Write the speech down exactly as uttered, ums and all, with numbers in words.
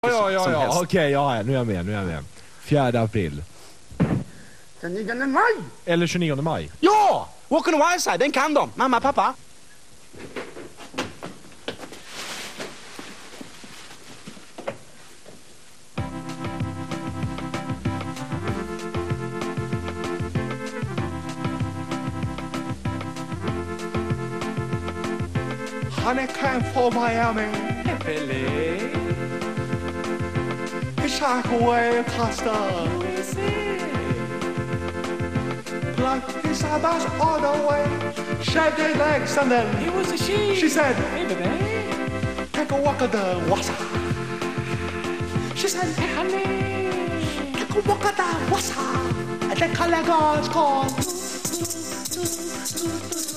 Ja, ja, som ja, helst. okej, okay, ja, nu är jag med, nu är jag med. fjärde april. Den nionde maj! Eller tjugonionde maj. Ja! Walk on the wild side, den kan de. Mamma, pappa. Honey came from Miami. Billy. Hitchhike away across the like his eyebrows all the way, shaved his legs and then It was a she. she said, Hey, baby. take a walk at the wassa. She said, hey, honey. Take a walk at the wassa. And then Calagar's gone.